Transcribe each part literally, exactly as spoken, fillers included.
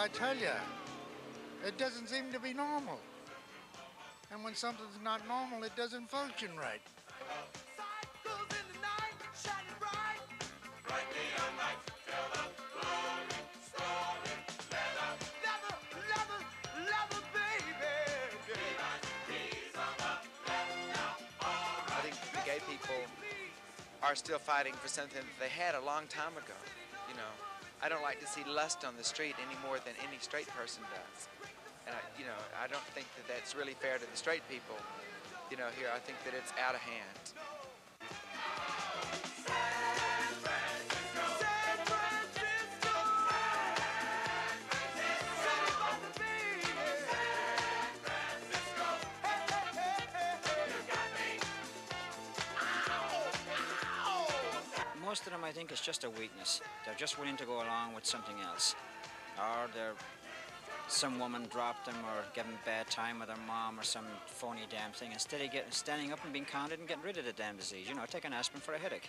I tell you, it doesn't seem to be normal. And when something's not normal, it doesn't function right. I think the gay people are still fighting for something that they had a long time ago. You know, I don't like to see lust on the street any more than any straight person does. And I, you know, I don't think that that's really fair to the straight people. You know, here I think that it's out of hand. Most of them, I think, is just a weakness. They're just willing to go along with something else. Or they're, some woman dropped them or gave them a bad time with their mom or some phony damn thing. Instead of getting, standing up and being counted and getting rid of the damn disease. You know, take an aspirin for a headache.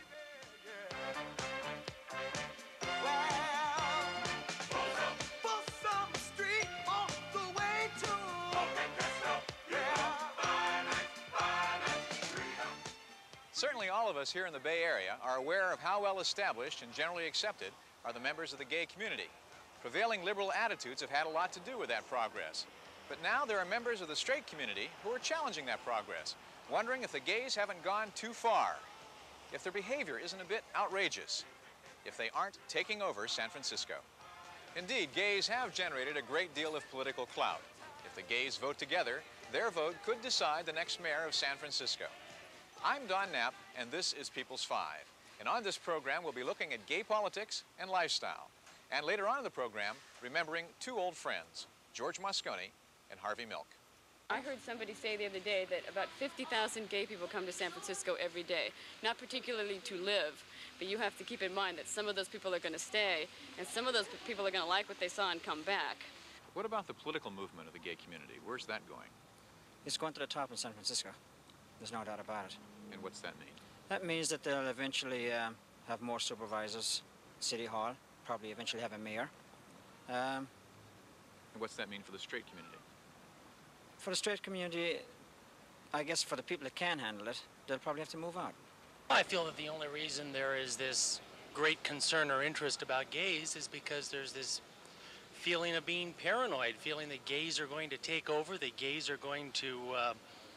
Certainly all of us here in the Bay Area are aware of how well established and generally accepted are the members of the gay community. Prevailing liberal attitudes have had a lot to do with that progress. But now there are members of the straight community who are challenging that progress, wondering if the gays haven't gone too far, if their behavior isn't a bit outrageous, if they aren't taking over San Francisco. Indeed, gays have generated a great deal of political clout. If the gays vote together, their vote could decide the next mayor of San Francisco. I'm Don Knapp, and this is People's Five. And on this program, we'll be looking at gay politics and lifestyle. And later on in the program, remembering two old friends, George Moscone and Harvey Milk. I heard somebody say the other day that about fifty thousand gay people come to San Francisco every day. Not particularly to live, but you have to keep in mind that some of those people are going to stay, and some of those people are going to like what they saw and come back. What about the political movement of the gay community? Where's that going? It's going to the top in San Francisco. There's no doubt about it. And what's that mean? That means that they'll eventually um, have more supervisors, City Hall, probably eventually have a mayor. Um, and what's that mean for the straight community? For the straight community, I guess for the people that can handle it, they'll probably have to move out. I feel that the only reason there is this great concern or interest about gays is because there's this feeling of being paranoid, feeling that gays are going to take over, that gays are going to uh,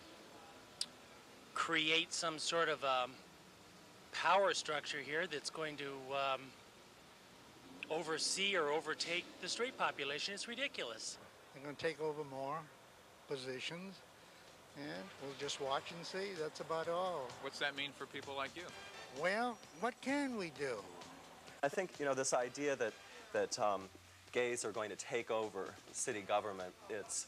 create some sort of um, power structure here that's going to um, oversee or overtake the straight population. It's ridiculous. They're going to take over more positions, and we'll just watch and see. That's about all. What's that mean for people like you? Well, what can we do? I think, you know, this idea that, that um, gays are going to take over city government, it's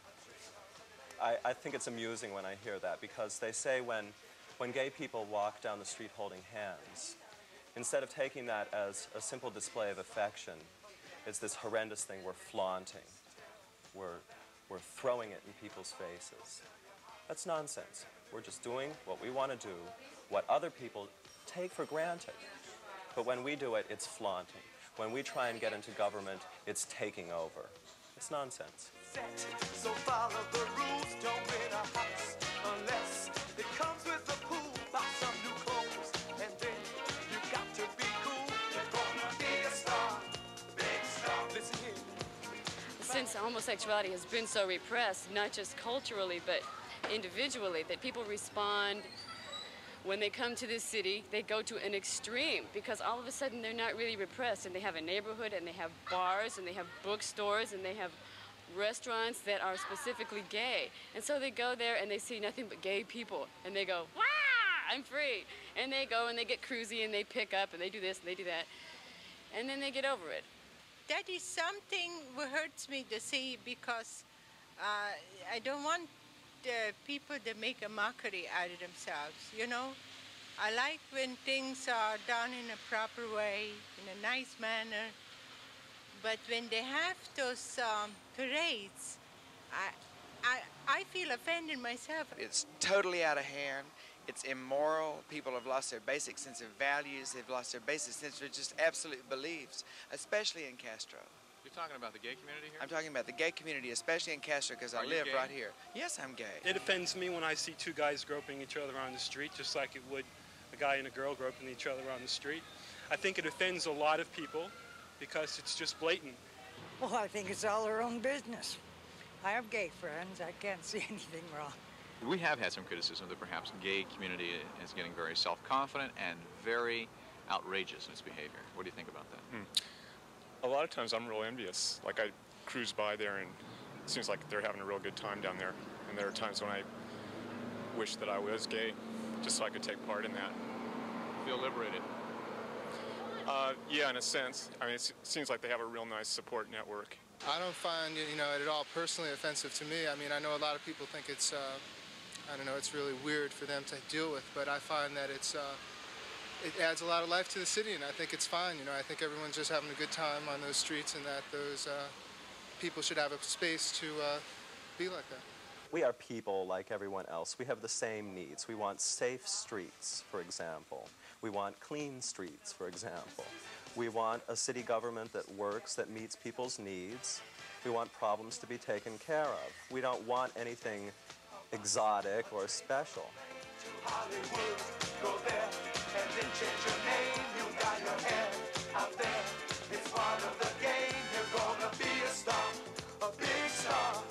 I, I think it's amusing when I hear that, because they say when, when gay people walk down the street holding hands, instead of taking that as a simple display of affection, it's this horrendous thing we're flaunting. We're, we're throwing it in people's faces. That's nonsense. We're just doing what we want to do, what other people take for granted. But when we do it, it's flaunting. When we try and get into government, it's taking over. It's nonsense. So follow the rules, don't win a house unless it comes with a pool. Buy some new clothes, and then you got to be cool. You're gonna be a star, big star. Listen here. Since homosexuality has been so repressed, not just culturally, but individually, that people respond when they come to this city, they go to an extreme, because all of a sudden they're not really repressed, and they have a neighborhood, and they have bars, and they have bookstores, and they have restaurants that are specifically gay. And so they go there and they see nothing but gay people, and they go, "Wow, I'm free." And they go and they get cruisy and they pick up and they do this and they do that. And then they get over it. That is something that hurts me to see, because uh, I don't want uh, people to make a mockery out of themselves, you know? I like when things are done in a proper way, in a nice manner. But when they have those um, parades, I, I, I feel offended myself. It's totally out of hand. It's immoral. People have lost their basic sense of values. They've lost their basic sense of just absolute beliefs, especially in Castro. You're talking about the gay community here? I'm talking about the gay community, especially in Castro, because I you live gay? right here. Yes, I'm gay. It offends me when I see two guys groping each other on the street, just like it would a guy and a girl groping each other on the street. I think it offends a lot of people because it's just blatant. Well, I think it's all their own business. I have gay friends. I can't see anything wrong. We have had some criticism that perhaps the gay community is getting very self-confident and very outrageous in its behavior. What do you think about that? Hmm. A lot of times I'm real envious. Like I cruise by there and it seems like they're having a real good time down there. And there are times when I wish that I was gay just so I could take part in that. Feel liberated? Uh, yeah, in a sense. I mean, it seems like they have a real nice support network. I don't find it, you know, it at all personally offensive to me. I mean, I know a lot of people think it's, uh, I don't know, it's really weird for them to deal with, but I find that it's, uh, it adds a lot of life to the city, and I think it's fine. You know, I think everyone's just having a good time on those streets, and that those uh, people should have a space to uh, be like that. We are people like everyone else. We have the same needs. We want safe streets, for example. We want clean streets, for example. We want a city government that works, that meets people's needs. We want problems to be taken care of. We don't want anything exotic or special. Hollywood, go there and then change your name. You got your head out there. It's part of the game. You're gonna be a star, a big star.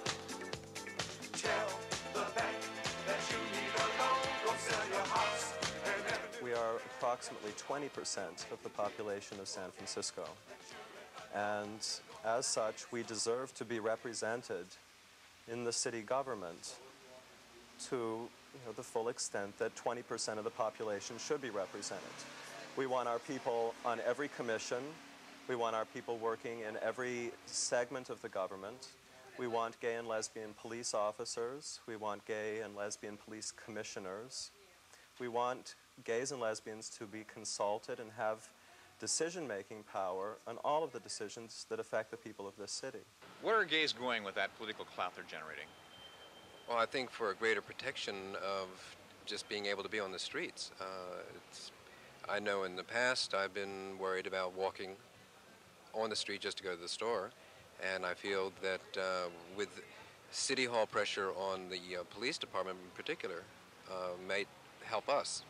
Tell the bank that you need a loan. Go sell your house. We are approximately twenty percent of the population of San Francisco. And as such, we deserve to be represented in the city government to you know, the full extent that twenty percent of the population should be represented. We want our people on every commission. We want our people working in every segment of the government. We want gay and lesbian police officers. We want gay and lesbian police commissioners. We want gays and lesbians to be consulted and have decision-making power on all of the decisions that affect the people of this city. Where are gays going with that political clout they're generating? Well, I think for a greater protection of just being able to be on the streets. Uh, it's, I know in the past I've been worried about walking on the street just to go to the store, and I feel that uh, with City Hall pressure on the uh, police department in particular uh, may help us,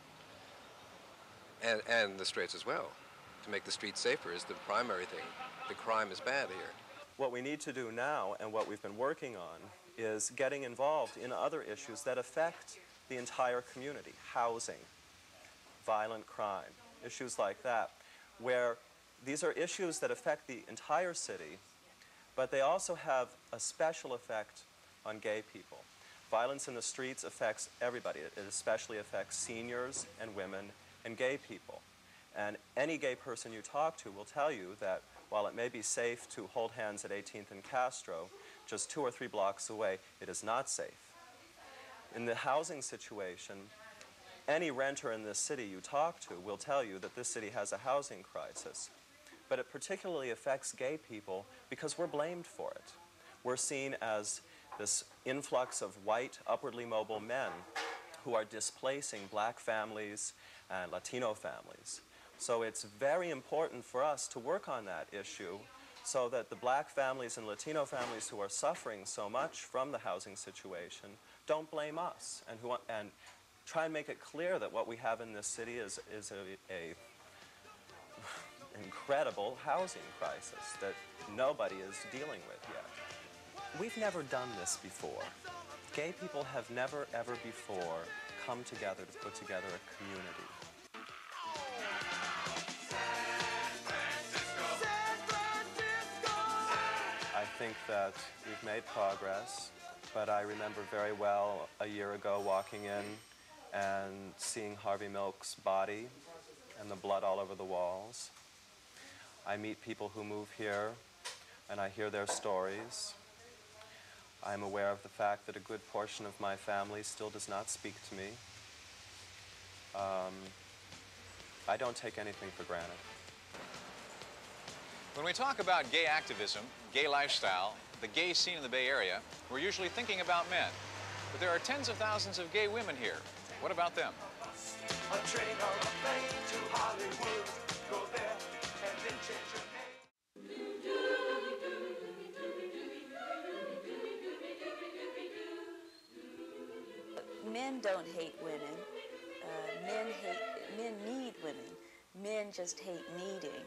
and, and the streets as well. To make the streets safer is the primary thing. The crime is bad here. What we need to do now, and what we've been working on, is getting involved in other issues that affect the entire community. Housing, violent crime, issues like that, where these are issues that affect the entire city, but they also have a special effect on gay people. Violence in the streets affects everybody. It especially affects seniors and women and gay people. And any gay person you talk to will tell you that while it may be safe to hold hands at eighteenth and Castro, just two or three blocks away, it is not safe. In the housing situation, any renter in this city you talk to will tell you that this city has a housing crisis. But it particularly affects gay people because we're blamed for it. We're seen as this influx of white, upwardly mobile men who are displacing black families and Latino families. So it's very important for us to work on that issue so that the black families and Latino families who are suffering so much from the housing situation don't blame us, and, who, and try and make it clear that what we have in this city is, is a, a incredible housing crisis that nobody is dealing with yet. We've never done this before. Gay people have never, ever before come together to put together a community. I think that we've made progress, but I remember very well a year ago walking in and seeing Harvey Milk's body and the blood all over the walls. I meet people who move here and I hear their stories. I'm aware of the fact that a good portion of my family still does not speak to me. Um, I don't take anything for granted. When we talk about gay activism, gay lifestyle, the gay scene in the Bay Area, we're usually thinking about men. But there are tens of thousands of gay women here. What about them? A train or a plane to Hollywood. Go there and then change your name. men don't hate women. Uh, men hate, men need women. Men just hate needing.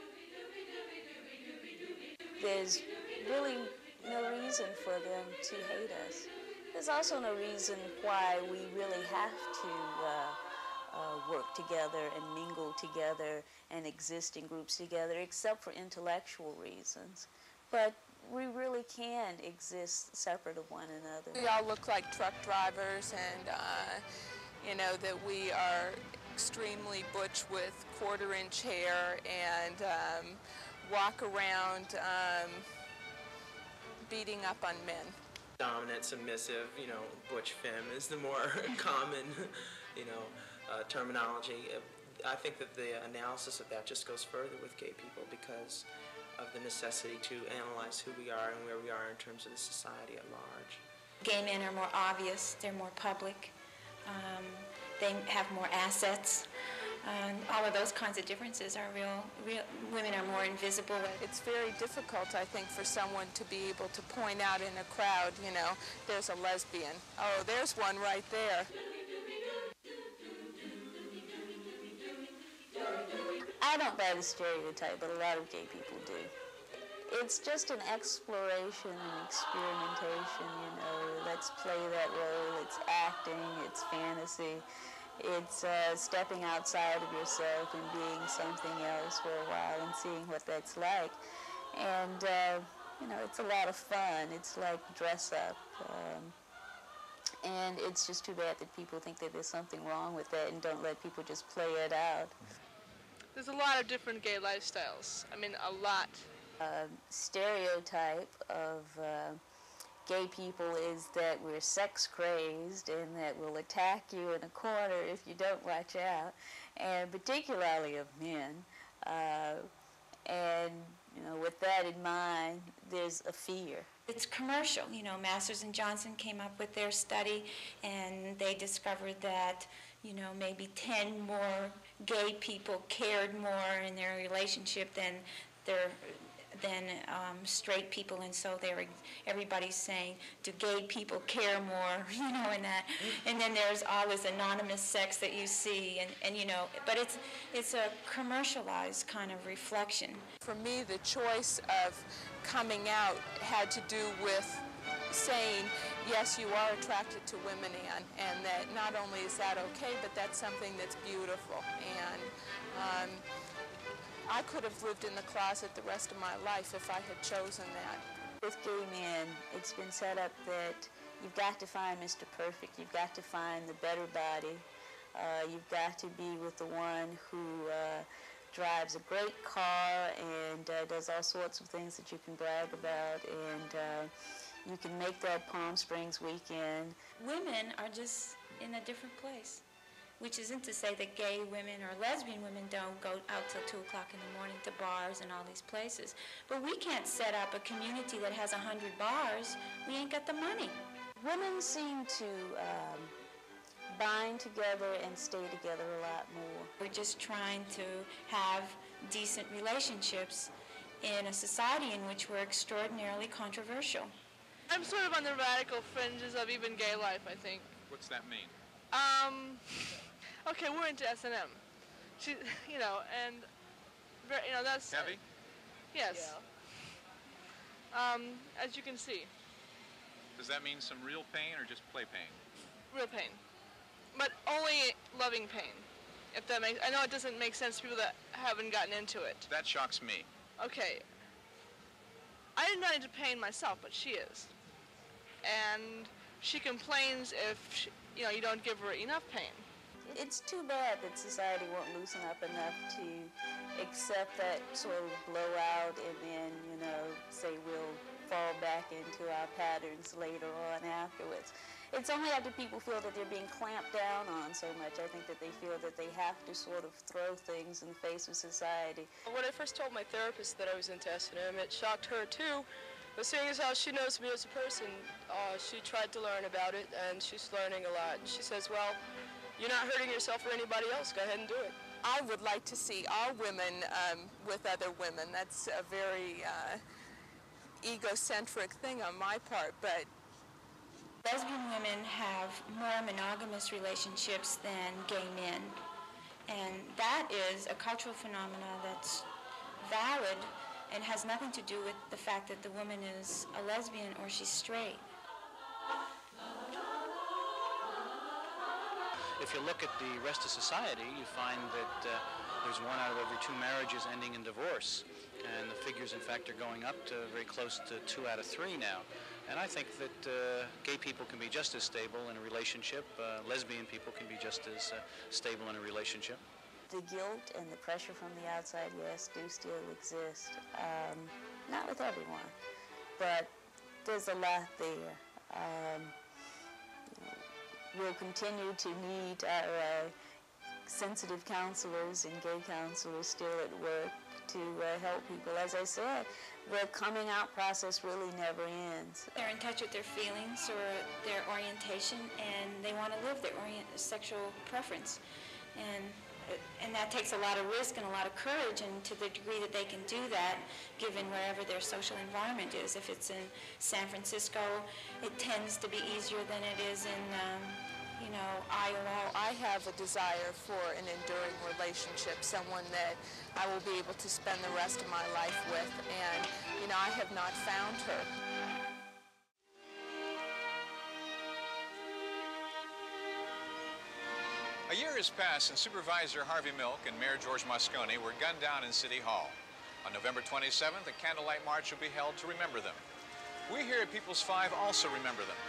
There's really no reason for them to hate us. There's also no reason why we really have to uh, uh, work together and mingle together and exist in groups together, except for intellectual reasons. But we really can exist separate of one another. We all look like truck drivers, and uh, you know that we are extremely butch with quarter-inch hair and um, walk around um, beating up on men. Dominant, submissive, you know, butch femme is the more common, you know, uh, terminology. I think that the analysis of that just goes further with gay people because of the necessity to analyze who we are and where we are in terms of the society at large. Gay men are more obvious, they're more public, um, they have more assets. Um, all of those kinds of differences are real, real. Women are more invisible. It's very difficult, I think, for someone to be able to point out in a crowd, you know, there's a lesbian. Oh, there's one right there. I don't buy the stereotype, but a lot of gay people do. It's just an exploration and experimentation, you know. Let's play that role. It's acting, it's fantasy. It's uh, stepping outside of yourself and being something else for a while and seeing what that's like. And, uh, you know, it's a lot of fun. It's like dress up. Um, and it's just too bad that people think that there's something wrong with that and don't let people just play it out. There's a lot of different gay lifestyles. I mean, a lot. Uh, stereotype of uh, gay people is that we're sex crazed and that we'll attack you in a corner if you don't watch out, and particularly of men. Uh, and you know, with that in mind, there's a fear. It's commercial. You know, Masters and Johnson came up with their study, and they discovered that, you know, maybe ten more gay people cared more in their relationship than their than um, straight people, and so they're everybody's saying, do gay people care more, you know, and that, and then there's all this anonymous sex that you see, and, and you know, but it's it's a commercialized kind of reflection. For me, the choice of coming out had to do with saying, yes, you are attracted to women, Ann, and that not only is that okay, but that's something that's beautiful. And um, I could have lived in the closet the rest of my life if I had chosen that. With gay men, it's been set up that you've got to find Mister Perfect, you've got to find the better body, uh, you've got to be with the one who uh, drives a great car and uh, does all sorts of things that you can brag about, and uh, you can make that Palm Springs weekend. Women are just in a different place, which isn't to say that gay women or lesbian women don't go out till two o'clock in the morning to bars and all these places. But we can't set up a community that has a hundred bars. We ain't got the money. Women seem to um, bind together and stay together a lot more. We're just trying to have decent relationships in a society in which we're extraordinarily controversial. I'm sort of on the radical fringes of even gay life, I think. What's that mean? Um, okay, we're into S and M. She, you know, and, very, you know, that's... Heavy? Yes. Yeah. Um, as you can see. Does that mean some real pain or just play pain? Real pain. But only loving pain. If that makes... I know it doesn't make sense to people that haven't gotten into it. That shocks me. Okay. I'm not into pain myself, but she is. And she complains if, she, you know, you don't give her enough pain. It's too bad that society won't loosen up enough to accept that sort of blowout and then, you know, say we'll fall back into our patterns later on afterwards. It's only after people feel that they're being clamped down on so much, I think, that they feel that they have to sort of throw things in the face of society. When I first told my therapist that I was into S and M, it shocked her too. But seeing as how she knows me as a person, uh, she tried to learn about it, and she's learning a lot. She says, well, you're not hurting yourself or anybody else. Go ahead and do it. I would like to see all women um, with other women. That's a very uh, egocentric thing on my part, but Lesbian women have more monogamous relationships than gay men. And that is a cultural phenomenon that's valid and has nothing to do with the fact that the woman is a lesbian or she's straight. If you look at the rest of society, you find that uh, there's one out of every two marriages ending in divorce. And the figures, in fact, are going up to very close to two out of three now. And I think that uh, gay people can be just as stable in a relationship. Uh, lesbian people can be just as uh, stable in a relationship. The guilt and the pressure from the outside, yes, do still exist. Um, not with everyone, but there's a lot there. Um, we'll continue to need our uh, sensitive counselors and gay counselors still at work to uh, help people. As I said, the coming out process really never ends. They're in touch with their feelings or their orientation, and they want to live their orient sexual preference. And and that takes a lot of risk and a lot of courage, and to the degree that they can do that, given wherever their social environment is. If it's in San Francisco, it tends to be easier than it is in, um, you know, Iowa. I have a desire for an enduring relationship, someone that I will be able to spend the rest of my life with, and, you know, I have not found her. A year has passed since Supervisor Harvey Milk and Mayor George Moscone were gunned down in City Hall. On November twenty-seventh, a candlelight march will be held to remember them. We here at People's Five also remember them.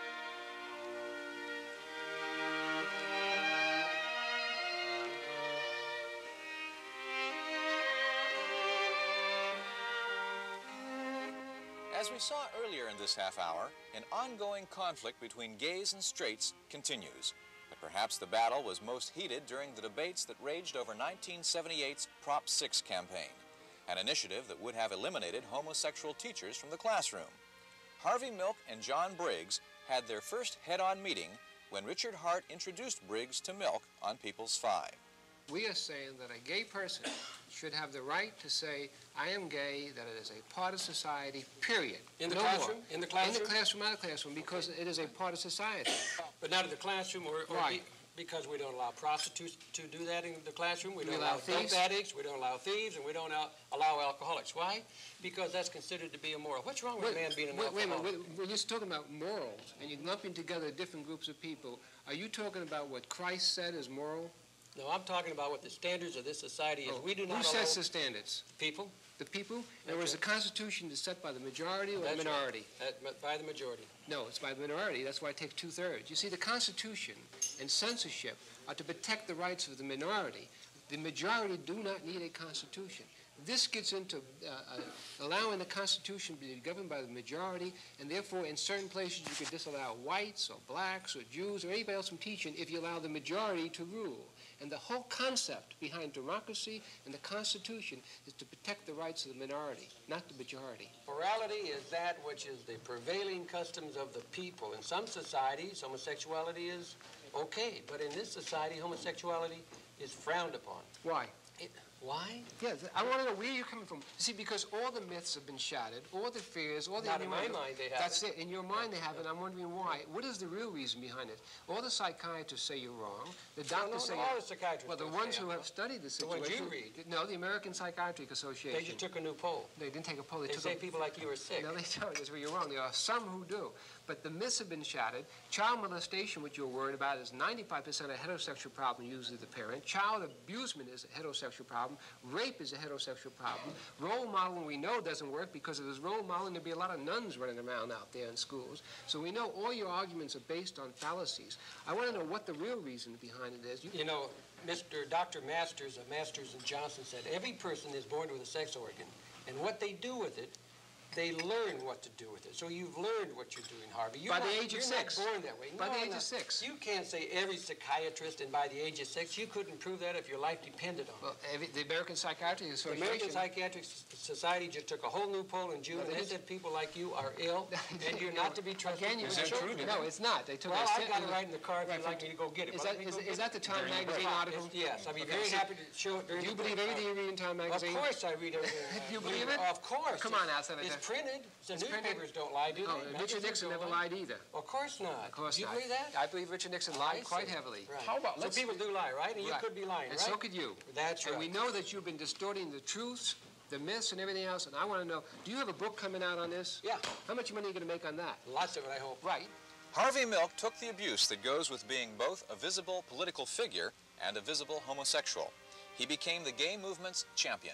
As we saw earlier in this half hour, an ongoing conflict between gays and straights continues. But perhaps the battle was most heated during the debates that raged over nineteen seventy-eight's Prop six campaign, an initiative that would have eliminated homosexual teachers from the classroom. Harvey Milk and John Briggs had their first head-on meeting when Richard Hart introduced Briggs to Milk on People's Five. We are saying that a gay person should have the right to say, I am gay, that it is a part of society, period. In the no classroom? More. In the classroom? In the classroom, out of the classroom, because it is a part of society. But not in the classroom, or, or right. be, because we don't allow prostitutes to do that in the classroom. We don't we allow, allow dope addicts, we don't allow thieves, and we don't allow, allow alcoholics. Why? Because that's considered to be immoral. What's wrong with wait, a man being an wait, alcoholic? Wait a minute, we're just talking about morals, and you're lumping together different groups of people. Are you talking about what Christ said is moral? No, I'm talking about what the standards of this society is. Oh, We do not who allow... sets the standards? People. The people? In other words, the Constitution is set by the majority or That's the minority? Right. That, by the majority. No, it's by the minority. That's why it takes two-thirds. You see, the Constitution and censorship are to protect the rights of the minority. The majority do not need a Constitution. This gets into uh, uh, allowing the Constitution to be governed by the majority, and therefore in certain places you could disallow whites or blacks or Jews or anybody else from teaching if you allow the majority to rule. And the whole concept behind democracy and the Constitution is to protect the rights of the minority, not the majority. Morality is that which is the prevailing customs of the people. In some societies, homosexuality is okay, but in this society, homosexuality is frowned upon. Why? It, why? Yeah, I want to know where you're coming from. See, because all the myths have been shattered, all the fears, all the... Not in my mind they haven't. That's it. In your mind they haven't. I'm wondering why. What is the real reason behind it? All the psychiatrists say you're wrong. The doctors no, no, say... No, all the psychiatrists Well, the don't ones say who I'm have studied the situation... The ones you read. No, the American Psychiatric Association. They just took a new poll. They didn't take a poll. They, they took say a... people like you are sick. No, they don't. That's where you're wrong. There are some who do. But the myths have been shattered. Child molestation, which you're worried about, is ninety-five percent a heterosexual problem, usually the parent. Child abusement is a heterosexual problem. Rape is a heterosexual problem. Role modeling we know doesn't work because if there's role modeling, there'd be a lot of nuns running around out there in schools. So we know all your arguments are based on fallacies. I want to know what the real reason behind it is. You, you know, Mister Doctor Masters of Masters and Johnson said every person is born with a sex organ, and what they do with it, they learn what to do with it. So you've learned what you're doing, Harvey. You're by not, the age of you're six. Not born that way. By no, the age no. of six. You can't say every psychiatrist and by the age of six. You couldn't prove that if your life depended on well, it. Well, the American Psychiatric Association... The American Psychiatric Society just took a whole new poll in June, well, and they said people like you are ill, and you're not to be trusted. Again, with is that children. true? No, it's not. They took well, a I've got it right in the car if right, you'd like me to go get it. Is that, is, is that the Time Magazine article? It's, yes, I'd be okay, very so happy to show it during you the believe everything you read in Time Magazine? Of course I read everything. You believe it? Of course. Come on now, Senator. It's printed. The It's newspapers printed. don't lie, do they? No, Magazines Richard Nixon don't never lie. lied either. Of course not. Of course Do you not. believe that? I believe Richard Nixon I lied quite see. heavily. Right. How about so let's people do lie, right? And you Right. could be lying, and right? so could you. That's and right. we know that you've been distorting the truths, the myths, and everything else. And I want to know, do you have a book coming out on this? Yeah. How much money are you going to make on that? Lots of it, I hope. Right. Harvey Milk took the abuse that goes with being both a visible political figure and a visible homosexual. He became the gay movement's champion.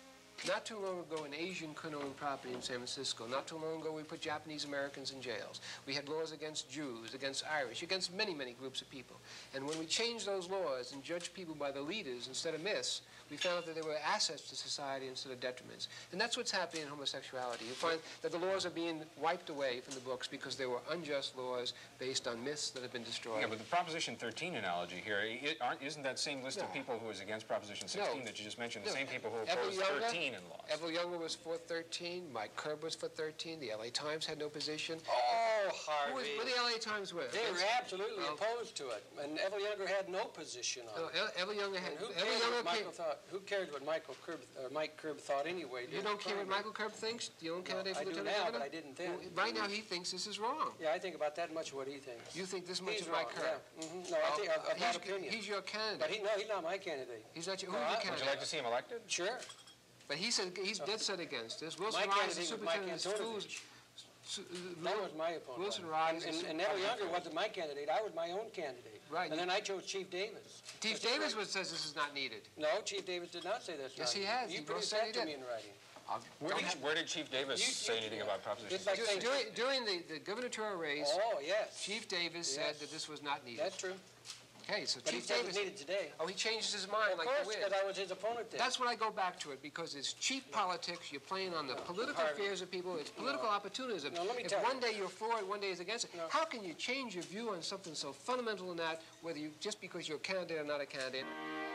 Not too long ago, an Asian couldn't own property in San Francisco. Not too long ago, we put Japanese Americans in jails. We had laws against Jews, against Irish, against many, many groups of people. And when we changed those laws and judged people by the leaders instead of myths, we found out that they were assets to society instead of detriments. And that's what's happening in homosexuality. You find that the laws are being wiped away from the books because they were unjust laws based on myths that have been destroyed. Yeah, but the Proposition thirteen analogy here, it, aren't, isn't that same list No. of people who was against Proposition sixteen No. that you just mentioned, the No. same people who Ever opposed Younger- thirteen in laws? Ever Younger was for thirteen. Mike Kerb was for thirteen. The L A Times had no position. Oh, Who was, Harvey. what the L A Times were? They were absolutely Well, opposed to it. And Ever Younger had no position on No, it. El- Ever Younger had. And who Ever cared Younger what Michael came- thought? Who cared what Michael Kerb, or Mike Kerb thought anyway? You don't care what Michael Kerb thinks? The own candidate I for do lieutenant now, governor? but I didn't then. Well, right now, he thinks this is wrong. Yeah, I think about that much of what he thinks. You think this much He's of Mike wrong, Kerb? yeah. Mhm. No, I Well, think of, of he's, that opinion. He's your candidate. But he, no, he's not my candidate. He's not your, No, who's I- your Would you candidate? Would you like to see him elected? Sure. But he said he's dead set against this. Wilson My Rogers is candidate was Mike superintendent of schools. Antonovich. Su- uh, That was my opponent. Wilson And, Rogers. and, is and Ever superintendent. Younger wasn't my candidate. I was my own candidate. Right. And then I chose Chief Davis. Chief That's Davis right. was, says this is not needed. No, Chief Davis did not say that's Yes, not. he has. You He both produced said that he to did. me in writing. Where Don't did, have- where did Chief Davis You- say you- anything about Proposition It's like sixteen? saying- During, during the, the gubernatorial race, Oh, yes. Chief Davis Yes. said that this was not needed. That's true. Okay, so But he Chief said Davis. it's needed today. Oh, he changed his mind Of like course, the wind. because I was his opponent then. That's what I go back to it, because it's cheap politics. You're playing on the political Harvey. fears of people. It's political No. opportunism. No, let me if tell you. one day you're for it, one day is against it, how can you change your view on something so fundamental in that, whether you just because you're a candidate or not a candidate?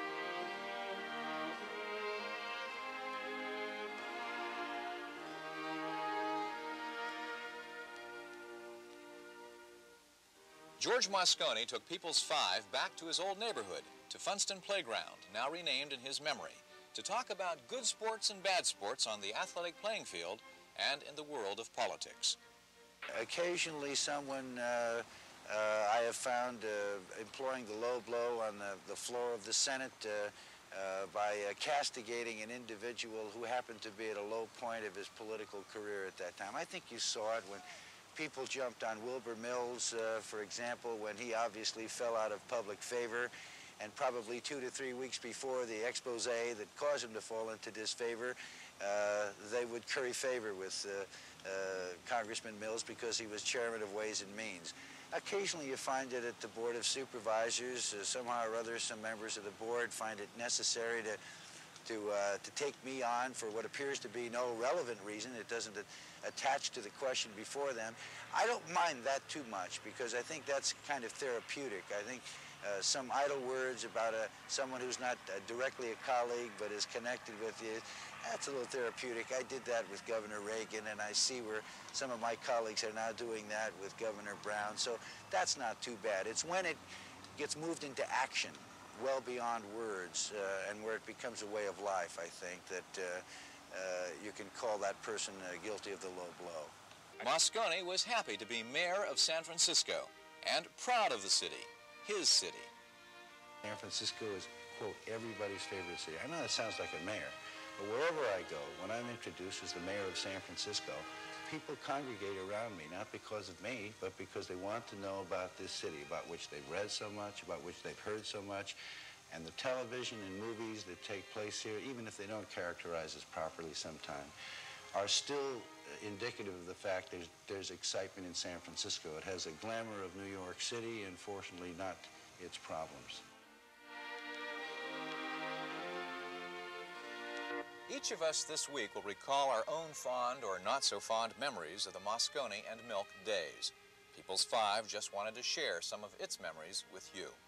George Moscone took People's Five back to his old neighborhood, to Funston Playground, now renamed in his memory, to talk about good sports and bad sports on the athletic playing field and in the world of politics. Occasionally someone uh, uh, I have found uh, employing the low blow on the, the floor of the Senate uh, uh, by uh, castigating an individual who happened to be at a low point of his political career at that time. I think you saw it when people jumped on Wilbur Mills, uh, for example, when he obviously fell out of public favor, and probably two to three weeks before the expose that caused him to fall into disfavor, uh, they would curry favor with uh, uh, Congressman Mills because he was chairman of Ways and Means. Occasionally you find it at the Board of Supervisors. Uh, somehow or other, some members of the board find it necessary to to, uh, to take me on for what appears to be no relevant reason. It doesn't attach to the question before them. I don't mind that too much because I think that's kind of therapeutic. I think uh, some idle words about a, someone who's not uh, directly a colleague but is connected with you, that's a little therapeutic. I did that with Governor Reagan, and I see where some of my colleagues are now doing that with Governor Brown, so that's not too bad. It's when it gets moved into action, well beyond words, uh, and where it becomes a way of life, I think, that uh, uh, you can call that person uh, guilty of the low blow. Moscone was happy to be mayor of San Francisco and proud of the city, his city. San Francisco is, quote, everybody's favorite city. I know that sounds like a mayor, but wherever I go, when I'm introduced as the mayor of San Francisco, people congregate around me, not because of me, but because they want to know about this city, about which they've read so much, about which they've heard so much. And the television and movies that take place here, even if they don't characterize us properly sometime, are still indicative of the fact there's, there's excitement in San Francisco. It has a glamour of New York City and fortunately not its problems. Each of us this week will recall our own fond or not so fond memories of the Moscone and Milk days. People's Five just wanted to share some of its memories with you.